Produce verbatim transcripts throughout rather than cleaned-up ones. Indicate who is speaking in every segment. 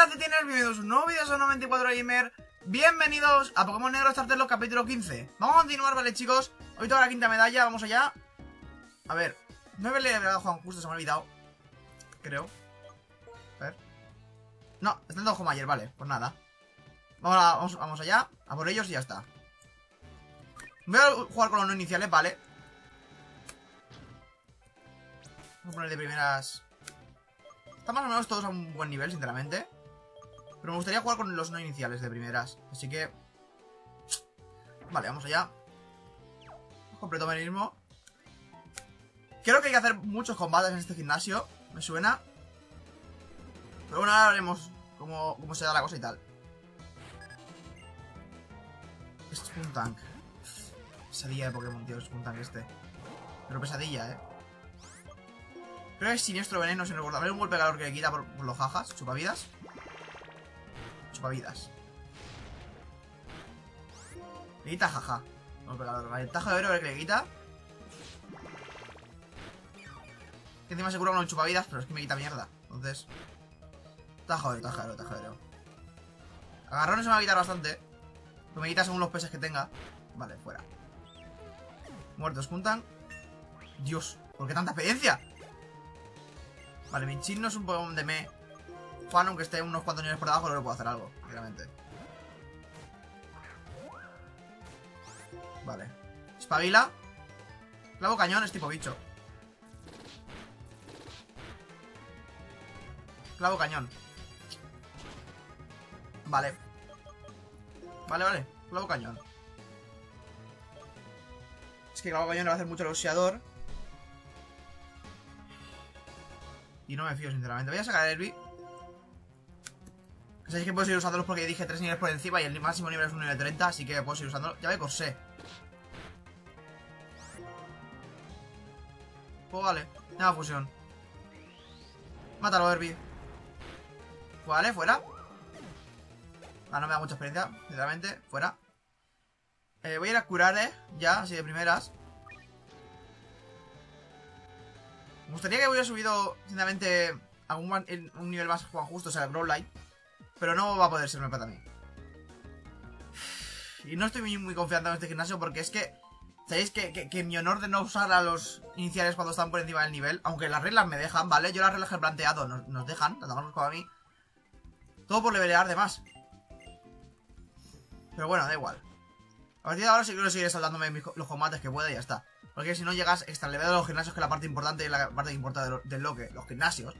Speaker 1: calcetines, bienvenidos a un nuevo vídeo, soy noventa y cuatro Gamer. Bienvenidos a Pokémon Negro Starter capítulo quince. Vamos a continuar, vale chicos. Hoy toca la quinta medalla, vamos allá. A ver, no he peleado a Juan Justo, se me ha olvidado. Creo. A ver. No, está en Don Mayer, vale, pues nada. Vamos, a, vamos, vamos allá, a por ellos y ya está. Voy a jugar con los no iniciales, vale. Voy a poner de primeras. Están más o menos todos a un buen nivel, sinceramente. Pero me gustaría jugar con los no iniciales de primeras. Así que... Vale, vamos allá. Completo mecanismo. Creo que hay que hacer muchos combates en este gimnasio. Me suena. Pero bueno, ahora veremos cómo, cómo se da la cosa y tal. Este es un tank. Pesadilla de Pokémon, tío. Es un tank este. Pero pesadilla, eh. Creo que es siniestro veneno, si no recuerdo. A ver un golpe de calor que le quita por, por los jajas. Chupavidas. Chupavidas. Le quita jaja. Golpe de calor. Vale, el tajo de oro a ver que le quita. Que encima se cura con el chupavidas, pero es que me quita mierda. Entonces. Tajo de oro, tajo de oro, tajo de oro. Agarrones se me va a quitar bastante. Pero me quita según los peces que tenga. Vale, fuera. Muertos juntan. Dios, ¿por qué tanta experiencia? Vale, Minchin no es un Pokémon de me. Juan, aunque esté unos cuantos niveles por debajo, no le puedo hacer algo, realmente. Vale. Espabila. Clavo cañón es tipo bicho. Clavo cañón. Vale. Vale, vale. Clavo cañón. Es que clavo cañón le va a hacer mucho al oxeador. Y no me fío, sinceramente. Voy a sacar a Elvi. Que sabéis que puedo seguir usándolos porque dije tres niveles por encima y el máximo nivel es un nivel treinta, así que puedo seguir usándolo. Ya ve Corsé. Pues vale. Nada, fusión. Mátalo, Elvi. Vale, fuera. Ah, no me da mucha experiencia, sinceramente. Fuera. Eh, voy a ir a curar, eh. Ya, así de primeras. Me gustaría que hubiera subido, sinceramente, algún un nivel más Juan Justo, o sea, el Growlite. Pero no va a poder serme para mí. Y no estoy muy, muy confiado en este gimnasio porque es que... ¿Sabéis que, que, que mi honor de no usar a los iniciales cuando están por encima del nivel? Aunque las reglas me dejan, ¿vale? Yo las reglas que he planteado nos, nos dejan, tanto como a mí. Todo por levelear de más. Pero bueno, da igual. A partir de ahora sí quiero seguir saltándome mis, los combates que pueda y ya está. Porque si no llegas extra level de los gimnasios, que es la parte importante y la parte que importa de lo, de lo que los gimnasios.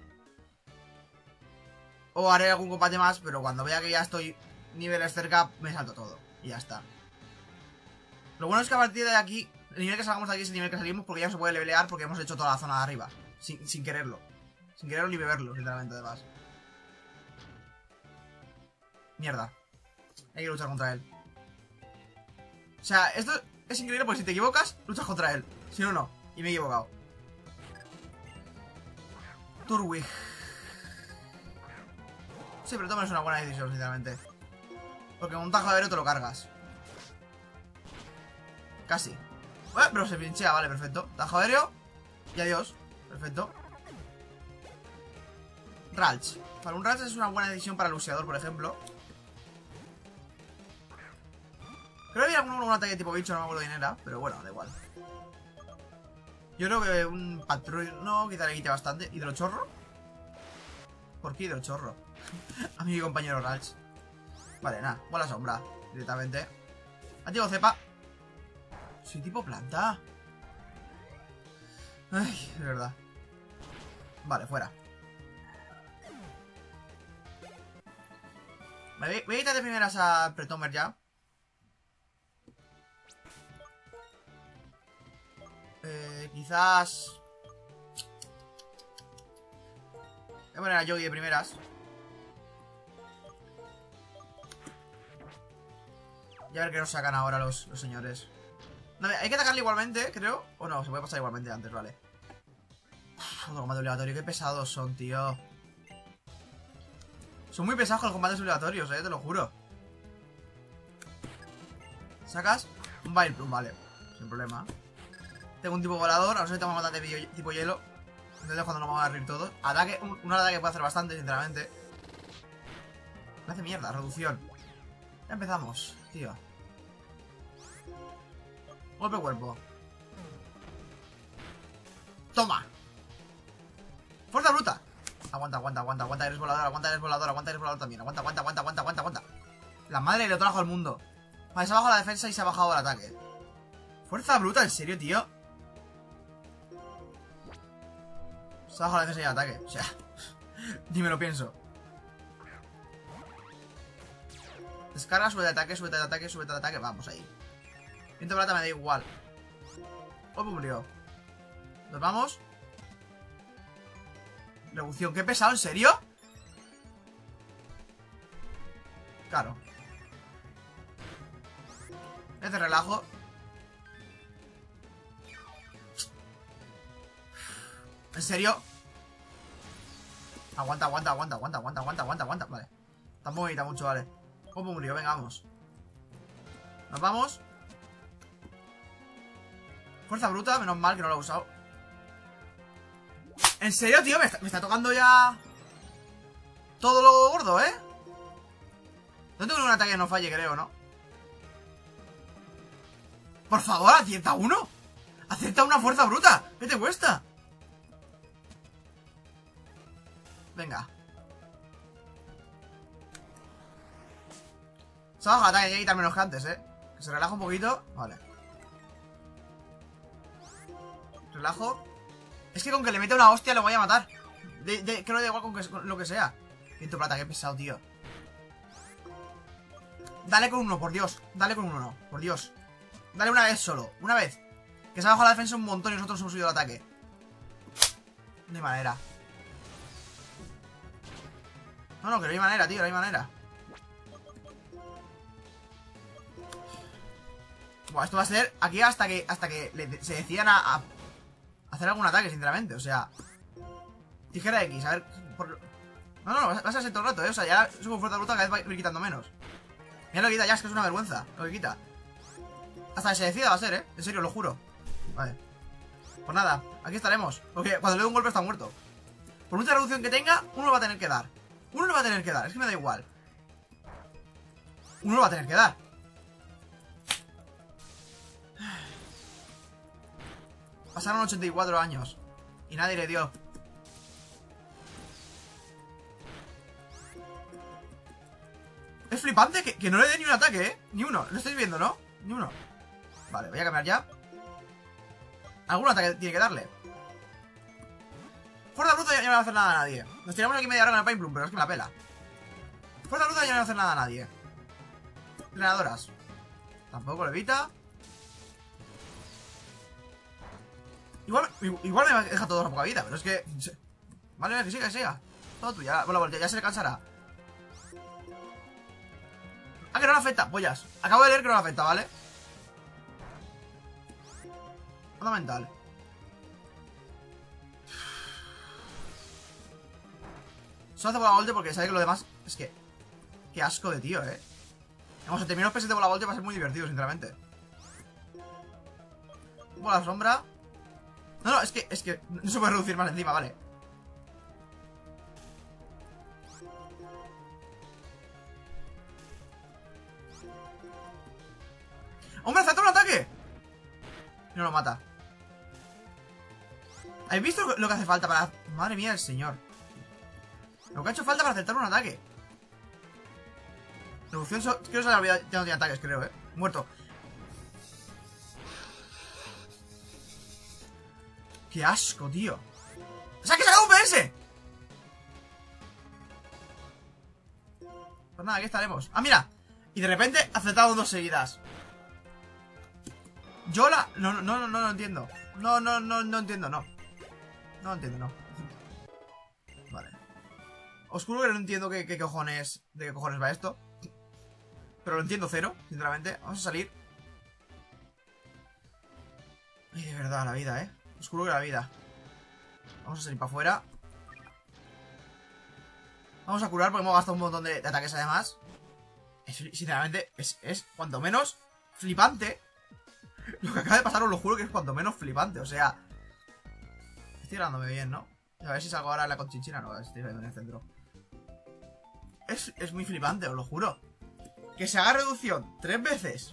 Speaker 1: O haré algún combate más, pero cuando vea que ya estoy niveles cerca, me salto todo. Y ya está. Lo bueno es que a partir de aquí, el nivel que salgamos de aquí es el nivel que salimos porque ya no se puede levelear porque hemos hecho toda la zona de arriba. Sin, sin quererlo. Sin quererlo ni beberlo, sinceramente, además. Mierda. Hay que luchar contra él. O sea, esto es increíble porque si te equivocas, luchas contra él. Si no, no. Y me he equivocado. Turtwig. Sí, pero toma es una buena decisión, sinceramente. Porque con un tajo de aéreo te lo cargas. Casi. Bueno, pero se pinchea, vale, perfecto. Tajo aéreo. Y adiós. Perfecto. Ralch. Para un Ralch es una buena decisión para el luseador, por ejemplo. Creo que había algún, algún ataque tipo bicho, no me acuerdo quién era. Pero bueno, da igual. Yo creo que un patrón no, quizá le quite bastante. ¿Hidrochorro? ¿Por qué hidrochorro? A mi compañero Ralch. Vale, nada, bola sombra. Directamente. Antiguo cepa. Soy tipo planta. Ay, de verdad. Vale, fuera. Vale, voy a quitar de primeras a Pretomer ya. Eh, quizás... Voy a poner a Yogi de primeras. Y a ver qué nos sacan ahora los, los señores. No, hay que atacarle igualmente, creo. O no, se puede pasar igualmente antes, vale. Uf, otro combate obligatorio, qué pesados son, tío. Son muy pesados con los combates obligatorios, eh, te lo juro. Sacas un Vileplume, vale, sin problema. Tengo un tipo volador, a no ser que tengo un ataque de tipo hielo. Entonces cuando nos vamos a abrir todos. Ataque, un, un ataque que puede hacer bastante, sinceramente. Me hace mierda, reducción. Ya empezamos, tío. Golpe cuerpo. Toma. Fuerza bruta. Aguanta, aguanta, aguanta, aguanta, eres volador, aguanta, eres volador, aguanta, eres volador también. Aguanta, aguanta, aguanta, aguanta, aguanta, aguanta. La madre le trajo al mundo. Vale, se ha bajado la defensa y se ha bajado el ataque. Fuerza bruta, ¿en serio, tío? Se ha bajado la defensa y el ataque. O sea, ni me lo pienso. Descarga, sube de ataque, sube de ataque, sube de ataque. Vamos ahí. Viento plata me da igual. Oh, publió. Nos vamos. Revolución, qué pesado, ¿en serio? Claro. Este relajo. ¿En serio? Aguanta, aguanta, aguanta, aguanta, aguanta, aguanta, aguanta, aguanta. Vale. Tampoco me quita mucho, vale. ¿Cómo murió? Venga, vamos. Nos vamos. Fuerza bruta, menos mal que no lo he usado. ¿En serio, tío? Me está, me está tocando ya todo lo gordo, ¿eh? No tengo ningún ataque que no falle, creo, ¿no? Por favor, acierta uno. Acierta una fuerza bruta. ¿Qué te cuesta? Venga. Se baja el ataque, hay que quitar menos que antes, ¿eh? Que se relaja un poquito. Vale. Relajo. Es que con que le meta una hostia lo voy a matar. De, de, que no da igual con, que, con lo que sea. Viento plata, qué pesado, tío. Dale con uno, por Dios. Dale con uno, no, por Dios. Dale una vez solo, una vez. Que se ha bajado la defensa un montón y nosotros hemos subido el ataque. No hay manera. No, no, que no hay manera, tío, no hay manera. Buah, esto va a ser aquí hasta que hasta que le, se decidan a, a hacer algún ataque, sinceramente. O sea, tijera X, a ver por... No, no, vas a ser todo el rato, ¿eh? O sea, ya subo fuerza bruta, cada vez va a ir quitando menos. Mira lo que quita, ya es que es una vergüenza lo que quita. Hasta que se decida va a ser, ¿eh? En serio, lo juro. Vale. Pues nada, aquí estaremos. Porque cuando le doy un golpe está muerto. Por mucha reducción que tenga, uno lo va a tener que dar. Uno lo va a tener que dar, es que me da igual. Uno lo va a tener que dar. Pasaron ochenta y cuatro años y nadie le dio. Es flipante que, que no le dé ni un ataque, ¿eh? Ni uno, lo estáis viendo, ¿no? Ni uno. Vale, voy a cambiar ya. Algún ataque tiene que darle. Fuerza bruta ya no le va a hacer nada a nadie. Nos tiramos aquí media hora en el Pineplum, pero es que me la pela. Fuerza bruta ya no le va a hacer nada a nadie. Drenadoras. Tampoco lo evita. Igual, igual me deja todo a poca vida, pero es que... Vale, que siga, que siga. Todo tuyo, bueno, ya se le cansará. Ah, que no le afecta, pollas. Acabo de leer que no le afecta, ¿vale? Fundamental. Solo hace bola volte porque sabe que lo demás... Es que... Qué asco de tío, ¿eh? Vamos, a terminar los P S de bola volte va a ser muy divertido, sinceramente. Bola sombra. No, no, es que, es que no se puede reducir más encima, vale. ¡Hombre, acepta un ataque! No lo mata. ¿Habéis visto lo que hace falta para...? Madre mía, el señor. Lo que ha hecho falta para aceptar un ataque. Reducción... So... Creo que se le ha olvidado. Ya no tiene ataques, creo, eh. Muerto. ¡Qué asco, tío! ¡O sea, que se ha sacado un P S! Pues nada, aquí estaremos. ¡Ah, mira! Y de repente ha aceptado dos seguidas. Yo la... No, no, no, no, no, no entiendo. No, no, no, no entiendo, no. No entiendo, no. Vale. Os juro que no entiendo qué, qué cojones... De qué cojones va esto. Pero lo entiendo cero, sinceramente. Vamos a salir. Ay, de verdad, la vida, eh. Os juro que la vida. Vamos a salir para afuera. Vamos a curar porque hemos gastado un montón de, de ataques además. Es, sinceramente, es, es cuanto menos flipante. Lo que acaba de pasar os lo juro que es cuanto menos flipante. O sea, estoy grabándome bien, ¿no? A ver si salgo ahora en la conchinchina. No, estoy en el centro. es, es muy flipante, os lo juro. Que se haga reducción tres veces.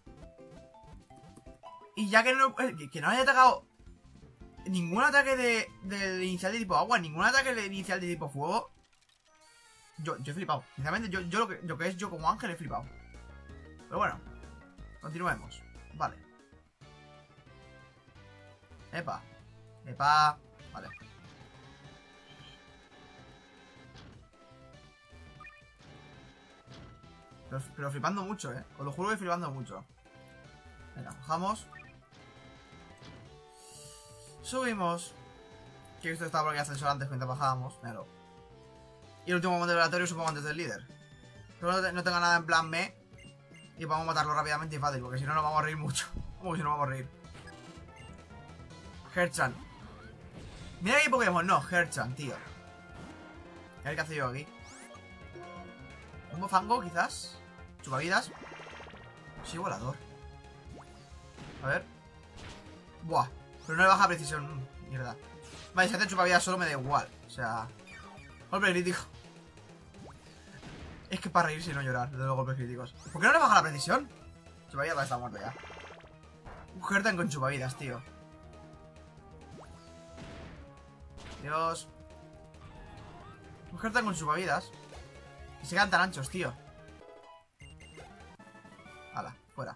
Speaker 1: Y ya que no, que no haya atacado ningún ataque de, del inicial de tipo agua, ningún ataque de inicial de tipo fuego. Yo, yo he flipado. Sinceramente, yo, yo lo, que, lo que es yo como Ángel he flipado. Pero bueno, continuemos. Vale. Epa. Epa. Vale. Pero, pero flipando mucho, eh. Os lo juro que flipando mucho. Venga, bajamos. Subimos. Que esto estaba por aquí ascensor antes mientras bajábamos. Míralo. Y el último momento vibratorio supongo antes del líder. Pero no, te, no tenga nada en plan me. Y vamos a matarlo rápidamente y fácil. Porque si no nos vamos a reír mucho. Como si no vamos a reír. Herchan. Mira aquí Pokémon. No, Herchan, tío. A ver qué hace yo aquí. Un mofango, quizás. Chupavidas. Sí, volador. A ver. Buah. Pero no le baja precisión. Mierda. Vale, si hace chupavidas solo me da igual. O sea... Golpe crítico. Es que para reírse y no llorar de los golpes críticos. ¿Por qué no le baja la precisión? Chupavidas está muerto ya. Un Hertan con chupavidas, tío. Dios. Un Hertan con chupavidas. Y se quedan tan anchos, tío. Hala, fuera.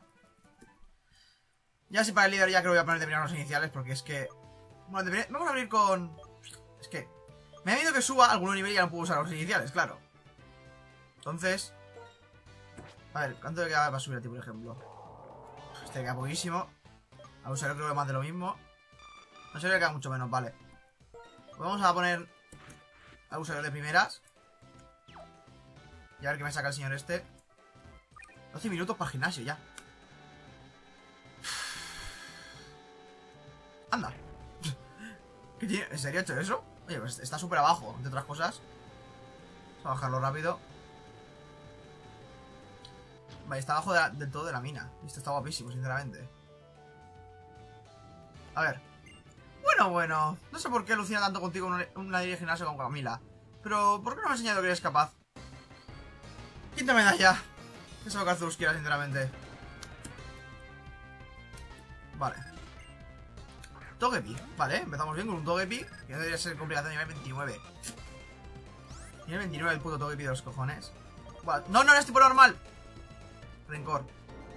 Speaker 1: Ya si para el líder ya creo que voy a poner terminar los iniciales. Porque es que... Bueno, debería... vamos a abrir con... Es que... Me ha miedo que suba a algún nivel y ya no puedo usar los iniciales, claro. Entonces... A ver, ¿cuánto le queda para subir a ti, por ejemplo? Este le queda poquísimo. A usuario creo que más de lo mismo. A usuario le queda mucho menos, vale. Pues vamos a poner... A usuario de primeras. Y a ver qué me saca el señor este. doce minutos para el gimnasio ya. Anda. ¿Qué tiene? ¿En serio ha hecho eso? Oye, pues está súper abajo, entre otras cosas. Vamos a bajarlo rápido. Vale, está abajo de la, del todo de la mina. Esto está guapísimo, sinceramente. A ver. Bueno, bueno. No sé por qué alucina tanto contigo una, una de gimnasio con Camila. Pero, ¿por qué no me has enseñado que eres capaz? Quinta medalla. Eso es lo que Arceus quiera, sinceramente. Vale. Togepi. Vale, empezamos bien con un Togepi. Que no debería ser complicación nivel veintinueve. Nivel veintinueve el puto Togepi de los cojones. Vale. No, no, no es tipo normal. Rencor.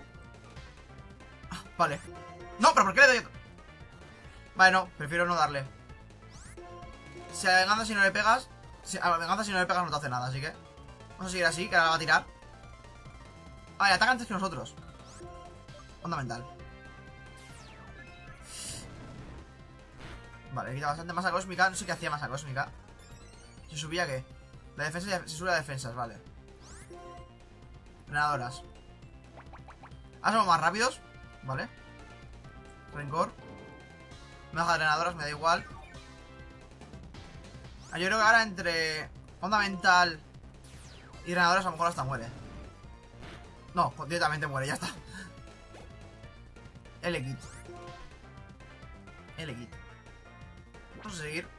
Speaker 1: Ah, vale. No, pero ¿por qué le doy? Vale, no, prefiero no darle. Si a venganza si no le pegas. Si a venganza si no le pegas no te hace nada, así que vamos a seguir así, que ahora la va a tirar. Vale, ataca antes que nosotros. Onda mental. Vale, quita bastante masa cósmica. No sé qué hacía masa cósmica. ¿Se subía qué? La defensa, se sube a defensas, vale. Drenadoras. Ahora somos más rápidos. Vale. Rencor. Me baja drenadoras, me da igual. Ah, yo creo que ahora entre onda mental y drenadoras a lo mejor hasta muere. No, directamente muere, ya está. L-Kit. L-Kit. Vamos a seguir.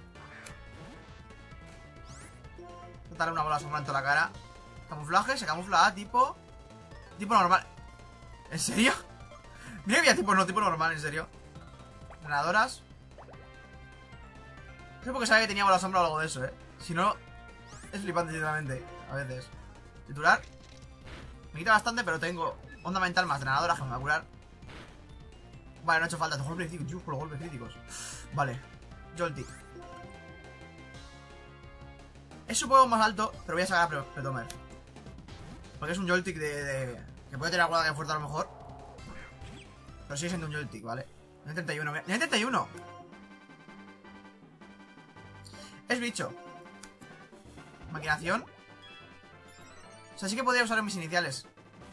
Speaker 1: Darle una bola sombra en toda la cara. Camuflaje, se camufla tipo... Tipo normal. ¿En serio? Mira que había tipo no, tipo normal, en serio. Granadoras. No sé por qué sabía que tenía bola sombra o algo de eso, eh. Si no, es flipante, sinceramente. A veces. Titular. Me quita bastante, pero tengo onda mental más drenadoras que me va a curar. Vale, no ha hecho falta. Tengo golpes críticos, tío, por los golpes críticos. Vale. Joltik. Es un poco más alto, pero voy a sacar a Pretomer. Porque es un Joltik de, de... que puede tener alguna que fuerte a lo mejor. Pero sigue siendo un Joltik, ¿vale? Nivel treinta y uno. Nivel treinta y uno. Es bicho. Maquinación. O sea, sí que podría usar en mis iniciales.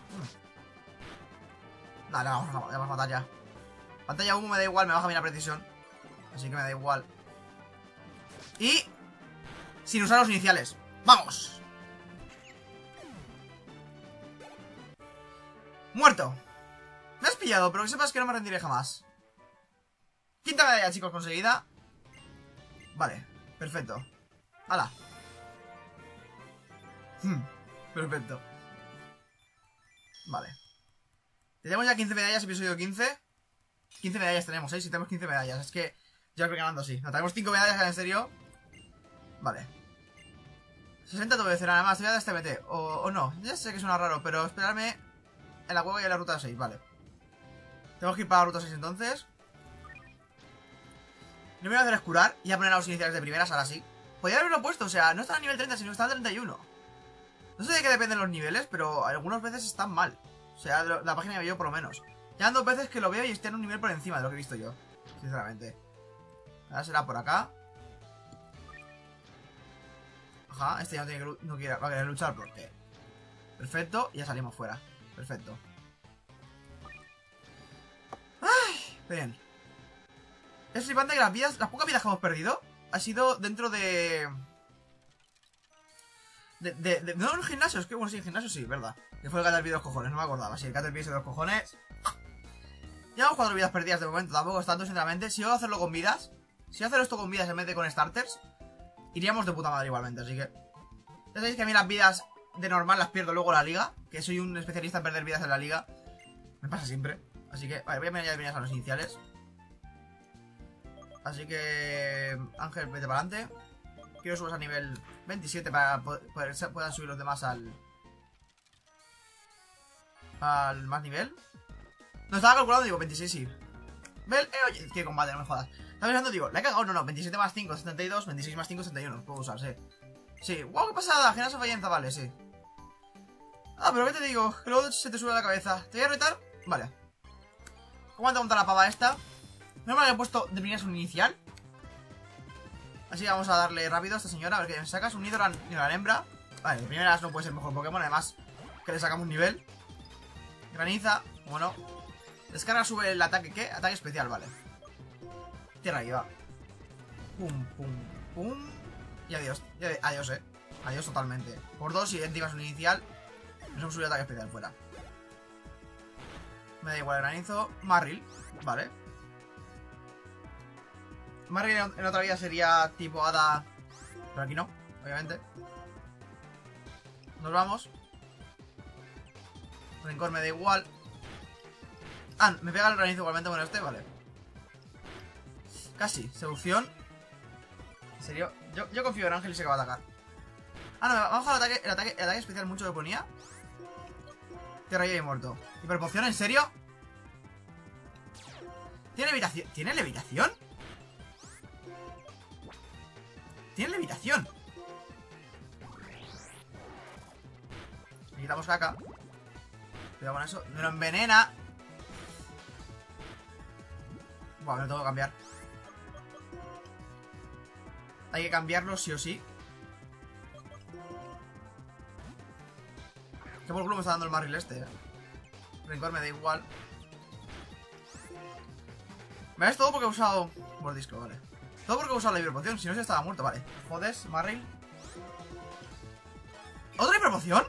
Speaker 1: Hmm. Dale, vamos, vamos, vamos a matar ya. Pantalla humo me da igual, me baja bien la precisión. Así que me da igual. Y... sin usar los iniciales. ¡Vamos! Muerto. Me has pillado, pero que sepas que no me rendiré jamás. Quinta medalla, chicos, conseguida. Vale, perfecto. ¡Hala! Hmm, perfecto. Vale. Tenemos ya quince medallas, episodio quince. quince medallas tenemos, ¿eh? Si tenemos quince medallas. Es que ya voy ganando así. No, tenemos cinco medallas, en serio. Vale. sesenta te voy a decir nada más. Te voy a dar este M T. O, o no. Ya sé que suena raro, pero esperarme en la cueva y en la ruta seis. Vale. Tenemos que ir para la ruta seis entonces. Lo que voy a hacer es curar y a poner a los iniciales de primeras, ahora sí. Podría haberlo puesto, o sea, no está a nivel treinta, sino que está a treinta y uno. No sé de qué dependen los niveles, pero algunas veces están mal. O sea, la página que veo por lo menos. Ya han dos veces que lo veo y está en un nivel por encima de lo que he visto yo, sinceramente. Ahora será por acá. Ajá, este ya no, tiene que, no quiere, va a querer luchar porque... Perfecto, y ya salimos fuera. Perfecto. ¡Ay! Bien. Es flipante que las vidas, las pocas vidas que hemos perdido ha sido dentro de... De, de, de no, en el gimnasio, es que bueno, sí, en el gimnasio sí, verdad. Que fue el Caterpie de los cojones, no me acordaba. Sí, el Caterpie de los cojones. Llevamos cuatro vidas perdidas de momento, tampoco es tanto, sinceramente. Si voy a hacerlo con vidas, si voy a hacer esto con vidas en vez de con starters, iríamos de puta madre igualmente, así que... Ya sabéis que a mí las vidas de normal las pierdo luego en la liga, que soy un especialista en perder vidas en la liga. Me pasa siempre. Así que, vale, voy a mirar ya a los iniciales. Así que... Ángel, vete para adelante. Quiero subir a nivel veintisiete para poder, poder puedan subir los demás al... Al más nivel. No, estaba calculando, digo, veintiséis sí. Bel, eh, oye, qué combate, no me jodas. Estaba pensando, digo, ¿la he cagado? No, no, veintisiete más cinco, setenta y dos, veintiséis más cinco, setenta y uno. Puedo usar, sí. Sí, wow, qué pasada, Genaso Fallenza, vale, sí. Ah, pero ¿qué te digo? Que luego se te sube a la cabeza. ¿Te voy a retar? Vale. ¿Cómo anda la pava esta? No me había puesto de primeras un inicial. Así que vamos a darle rápido a esta señora. A ver qué me sacas. Un Nidoran y una hembra. Vale, de primeras no puede ser mejor Pokémon. Además, que le sacamos un nivel. Graniza, bueno. Descarga, sube el ataque. ¿Qué? Ataque especial, vale. Tierra ahí, va. Pum, pum, pum. Y adiós. Y adiós, eh. Adiós totalmente. Por dos idénticas un inicial. Nos hemos subido ataque especial fuera. Me da igual el granizo. Marril, vale. Marril en otra vida sería tipo hada. Pero aquí no, obviamente. Nos vamos. Rencor me da igual. Ah, me pega el granizo igualmente. Bueno, este, vale. Casi, seducción. En serio, yo, yo confío en Ángel y sé que va a atacar. Ah, no, vamos a el ataque, el ataque, el ataque especial mucho que ponía. Tierra y muerto. ¿Hiperpoción? ¿En serio? ¿Tiene levitación? ¿Tiene levitación? Tiene levitación. Le quitamos caca. Cuidado con eso. Me lo envenena. Buah, me lo tengo que cambiar. Hay que cambiarlo sí o sí. Que por culo me está dando el Marril este, eh. Rencor me da igual. Me ves todo porque he usado mordisco, vale. Todo porque he usado la hiperpoción, si no se estaba muerto, vale. Jodes, Marril. ¿Otra hiperpoción?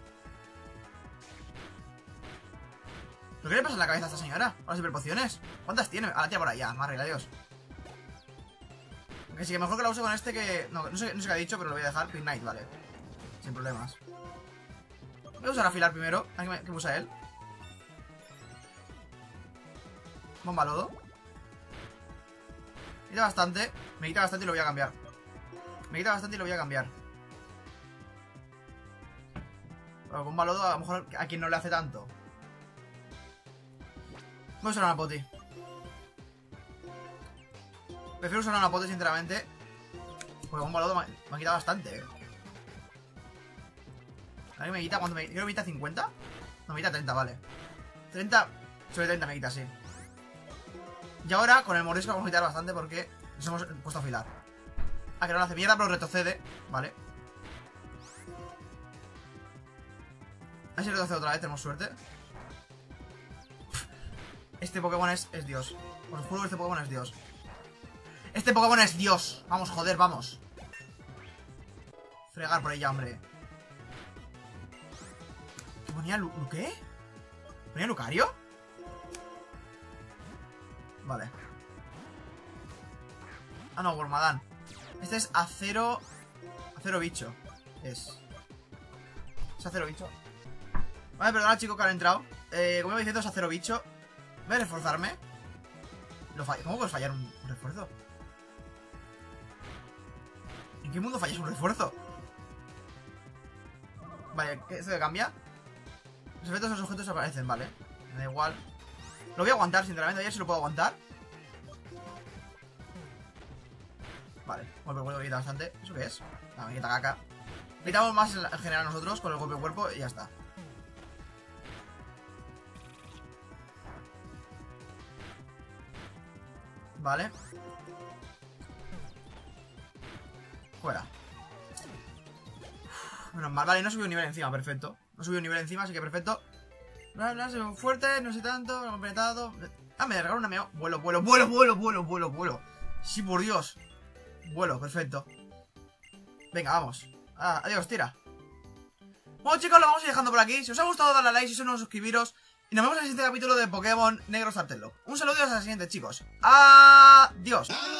Speaker 1: ¿Pero qué le pasa en la cabeza a esta señora? ¿Con las hiperpociones? ¿Cuántas tiene? A la tía por allá, Marril, adiós. Que sí, que mejor que la use con este que... No, no sé, no sé qué ha dicho, pero lo voy a dejar. Pin Knight, vale. Sin problemas. Voy a usar afilar primero. ¿A qué me, qué me usa él? Bomba lodo. Me quita bastante. Me quita bastante y lo voy a cambiar. Me quita bastante y lo voy a cambiar. Bueno, bomba lodo a lo mejor a quien no le hace tanto. Voy a usar una poti. Prefiero usar una poti, sinceramente. Porque bomba lodo me, me ha quitado bastante, eh. A mí me quita, ¿cuánto me quita? Creo que me quita cincuenta. No, me quita treinta, vale. treinta, sobre treinta me quita, sí. Y ahora, con el morisco vamos a quitar bastante porque nos hemos puesto a afilar. Ah, que no lo hace mierda, pero retrocede. Vale. A ver si retrocede otra vez, tenemos suerte. Este Pokémon es, es Dios. Os juro que este Pokémon es Dios. Este Pokémon es Dios. Vamos, joder, vamos. Fregar por ella, hombre. ¿Qué ponía? ¿Lu ¿Qué? ¿Ponía Lucario? Vale. Ah, no, Wormadam. Este es acero... Acero bicho. Es... acero bicho. Vale, perdona, chicos, que han entrado. Eh, como iba diciendo, es acero bicho. Voy a reforzarme. Lo fall... ¿Cómo puedes fallar un, un refuerzo? ¿En qué mundo fallas un refuerzo? Vale, ¿esto que cambia? Los efectos de los objetos aparecen, vale. Me da igual. Lo voy a aguantar, sinceramente. A ver si lo puedo aguantar. Vale, golpe cuerpo me quita bastante. ¿Eso qué es? Ah, me quita caca. Quitamos más en general nosotros con el golpe cuerpo y ya está. Vale. Fuera. Uf, menos mal, vale, no subió un nivel encima, perfecto. No subió un nivel encima, así que perfecto. Bla, bla, se ve fuerte, no sé tanto, lo he completado. Ah, me regaló una meo. Vuelo, vuelo, vuelo, vuelo, vuelo, vuelo, vuelo. Sí, por Dios. Vuelo, perfecto. Venga, vamos. Ah, adiós, tira. Bueno, chicos, lo vamos a ir dejando por aquí. Si os ha gustado, dadle a like, si sois nuevos, suscribiros. Y nos vemos en el siguiente capítulo de Pokémon Negro Starter Lock. Un saludo y hasta la siguiente, chicos. Adiós.